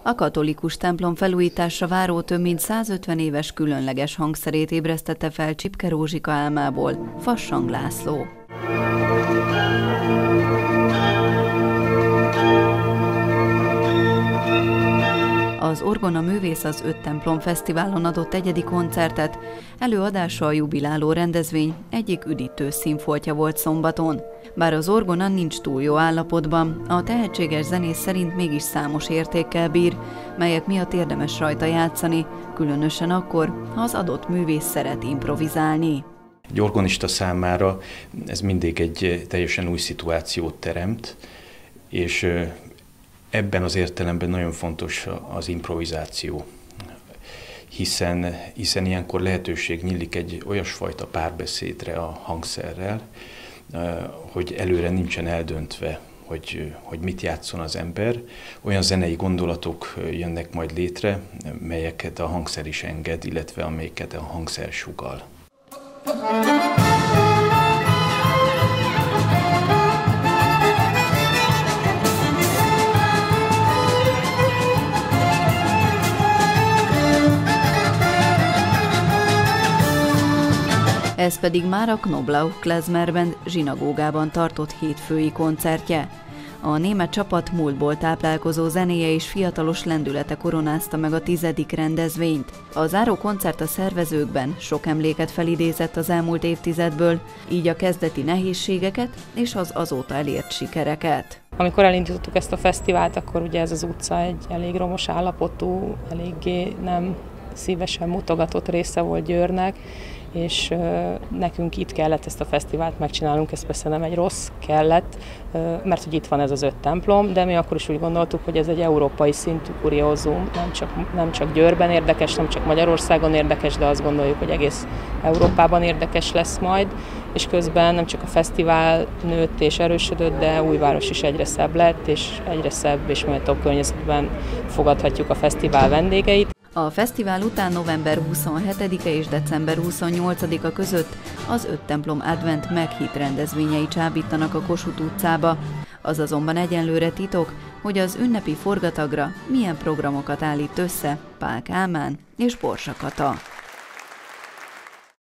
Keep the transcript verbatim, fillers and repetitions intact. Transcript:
A katolikus templom felújításra váró több mint százötven éves különleges hangszerét ébresztette fel Csipke Rózsika álmából Fassang László. Az Orgona Művész az Öt Templom Fesztiválon adott egyedi koncertet, előadása a jubiláló rendezvény egyik üdítő színfoltja volt szombaton. Bár az orgona nincs túl jó állapotban, a tehetséges zenész szerint mégis számos értékkel bír, melyek miatt érdemes rajta játszani, különösen akkor, ha az adott művész szeret improvizálni. Egy orgonista számára ez mindig egy teljesen új szituációt teremt, és ebben az értelemben nagyon fontos az improvizáció, hiszen, hiszen ilyenkor lehetőség nyílik egy olyasfajta párbeszédre a hangszerrel, hogy előre nincsen eldöntve, hogy, hogy mit játszon az ember. Olyan zenei gondolatok jönnek majd létre, melyeket a hangszer is enged, illetve amelyeket a hangszer sugall. Ez pedig már a Knoblau Klezmerband zsinagógában tartott hétfői koncertje. A német csapat múltból táplálkozó zenéje és fiatalos lendülete koronázta meg a tizedik rendezvényt. A záró koncert a szervezőkben sok emléket felidézett az elmúlt évtizedből, így a kezdeti nehézségeket és az azóta elért sikereket. Amikor elindítottuk ezt a fesztivált, akkor ugye ez az utca egy elég romos állapotú, eléggé nem szívesen mutogatott része volt Győrnek, és nekünk itt kellett ezt a fesztivált megcsinálnunk, ez persze nem egy rossz, kellett, mert hogy itt van ez az öt templom, de mi akkor is úgy gondoltuk, hogy ez egy európai szintű kuriózum, nem csak, nem csak Győrben érdekes, nem csak Magyarországon érdekes, de azt gondoljuk, hogy egész Európában érdekes lesz majd, és közben nem csak a fesztivál nőtt és erősödött, de Újváros is egyre szebb lett, és egyre szebb és méltóbb környezetben fogadhatjuk a fesztivál vendégeit. A fesztivál után november huszonhetedike és december huszonnyolcadika között az Öt Templom Advent Meghit rendezvényei csábítanak a Kossuth utcába. Az azonban egyenlőre titok, hogy az ünnepi forgatagra milyen programokat állít össze Pál Kálmán és Borsa Kata.